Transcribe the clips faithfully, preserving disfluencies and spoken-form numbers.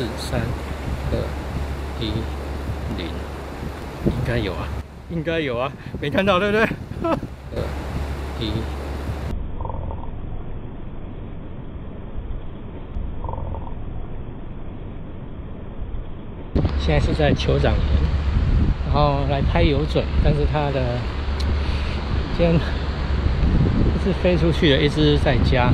四三二一零，应该有啊，应该有啊，没看到对不对？二一。现在是在酋长岩，然后来拍游隼，但是它的今天一只飞出去了，一只在家。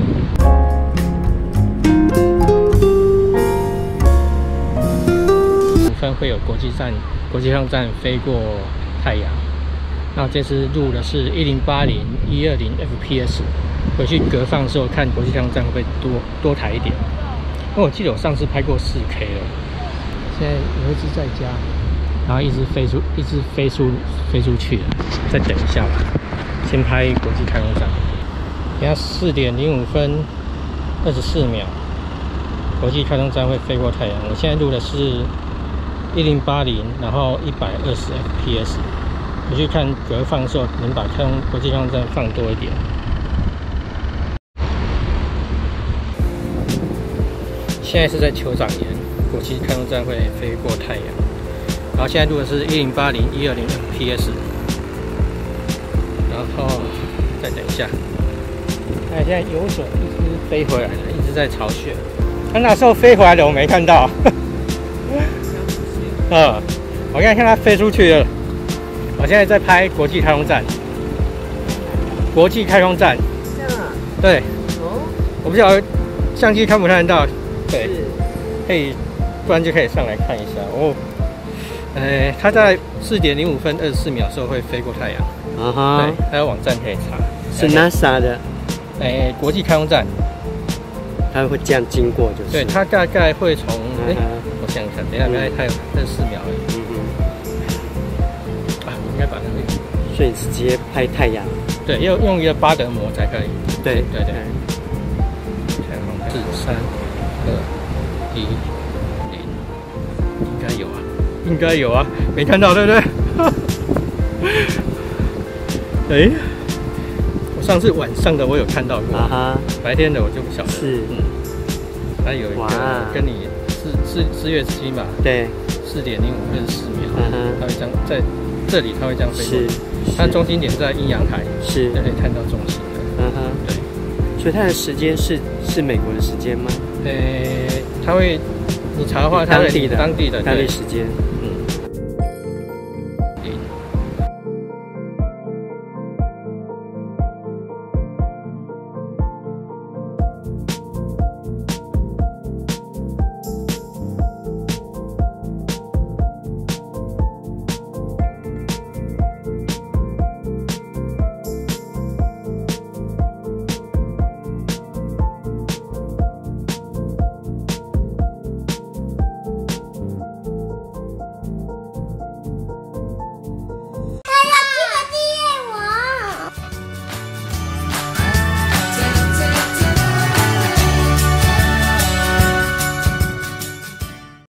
五分会有国际站、国际上站飞过太阳。那这次录的是一零八零、一二零 F P S， 回去隔放的时候看国际上站会不会多多抬一点。因为我记得我上次拍过 四 K 了。现在有一只在家，然后一只飞出，一只飞出飞出去了，再等一下吧。先拍国际太空站，等下四点零五分二十四秒，国际太空站会飞过太阳。我现在录的是一零八零，然后一百二十 F P S。我去看隔放的时候，能把太空国际太空站放多一点。现在是在酋长岩。国际太空站会飞过太阳，然后现在录的是一零八零、一二零 F P S， 然后再等一下。哎，现在游隼一直飞回来了，一直在巢穴。它哪时候飞回来的我没看到。嗯，我刚才看它飞出去了。我现在在拍国际太空站。国际太空站。这样啊？对。哦。我不晓得相机看不看得到。对。可以。不然就可以上来看一下哦。呃，它在四点零五分二十四秒的时候会飞过太阳。啊哈。对，还有网站可以查。 是 NASA 的。 哎，国际太空站。 它会这样经过，就是。 对，它大概会从哎，我想想，等一下，刚才它有二十四秒而已。嗯嗯。啊，我应该把那个。 所以直接拍太阳。 对，要用一个巴德膜才可以。 对对对。太空四三二一。应该有啊，应该有啊，没看到对不对？哎，我上次晚上的我有看到过，啊、白天的我就不晓得。 是，嗯， 它有一个跟你四四四月七嘛， 对， 四点零五二十四秒，它会这样在这里，它会这样飞过去。它中心点在阴阳台， 是， 就可以看到中心的。 嗯哼，对。所以它的时间是是美国的时间吗？ 呃，它会。你查的话，它当地的当地的当地时间。